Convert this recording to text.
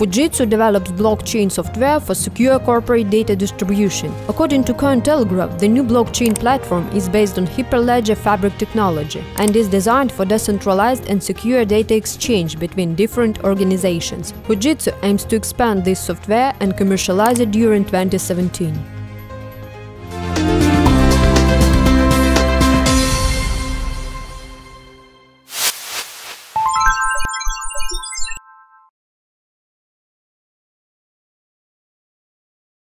Fujitsu develops blockchain software for secure corporate data distribution. According to Cointelegraph, the new blockchain platform is based on Hyperledger Fabric technology and is designed for decentralized and secure data exchange between different organizations. Fujitsu aims to expand this software and commercialize it during 2017.